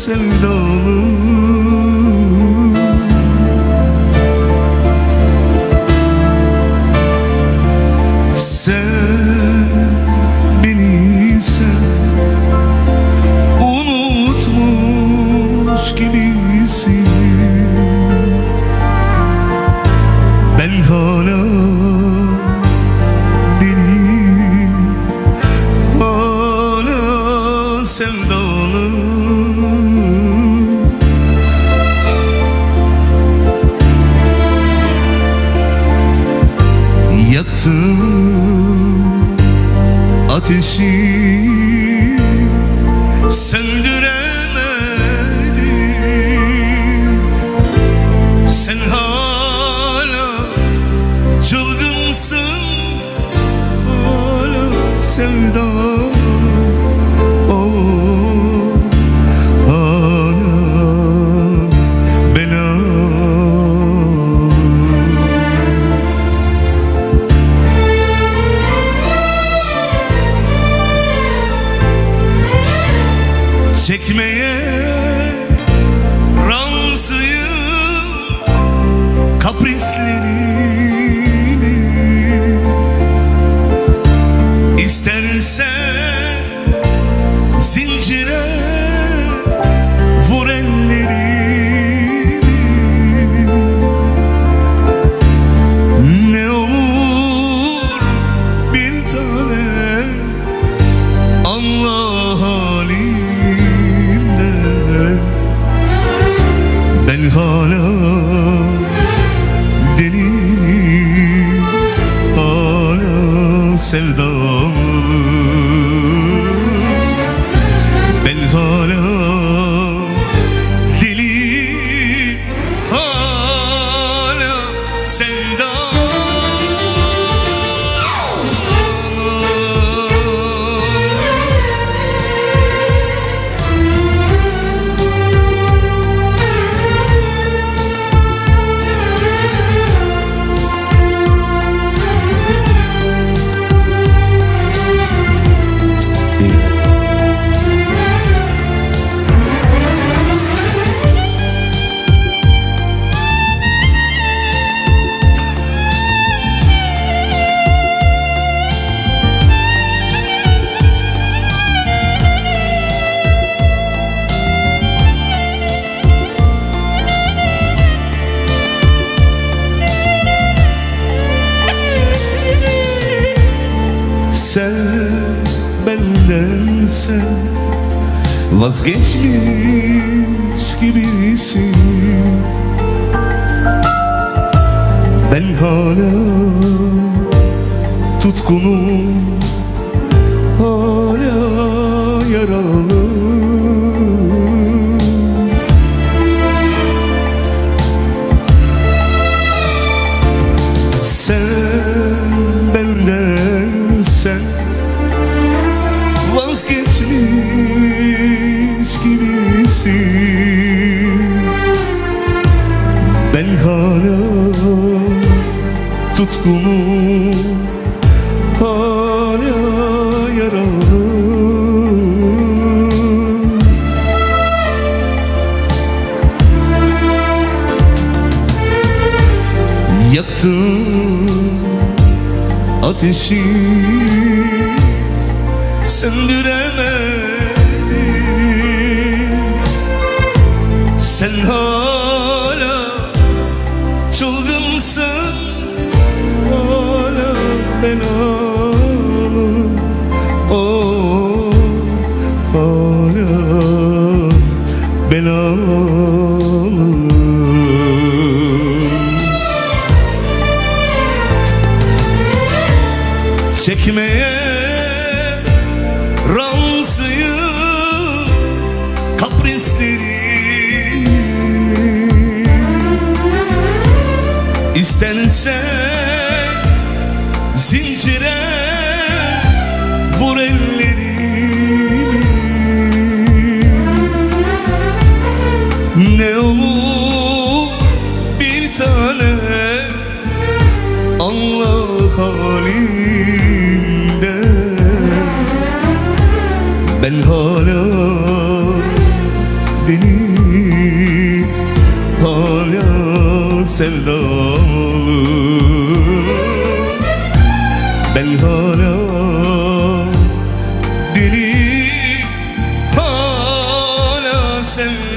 sevdalı. Sen beni unutmuş gibisin. Ben hala deli, hala sevdalı. Yaktım ateşi, söndüremedim. Sen hala çılgınsın, hala sevdalı. Oh, hala belalı. Çekmeye razıyım kaprislerini. İstersen zincire vur ellerini. Ne olur bir tane Allah halimden. Ben hala deli, hala sevdalı. Ben hala deli, hala sevdalı. Sen benden vazgeçmiş gibisin. Ben hala tutkunum, hala yaralı. Sen benden vazgeçmiş gibisin. Ben hala tutkunum, hala yaralı. Yaktım ateşi, söndüremedim. Sen hala çılgınsın, hala belalı. Oh, hala belalı. Çekmeye razıyım kaprisleri. İstersen zincire vur ellerini. Ne olur bir tane Allah halimden. Ben hala deli, sevdalı. Ben hala dilim hala sen